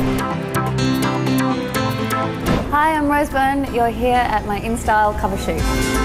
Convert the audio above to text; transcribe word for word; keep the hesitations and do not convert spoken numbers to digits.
Hi, I'm Byrne. You're here at my InStyle cover shoot.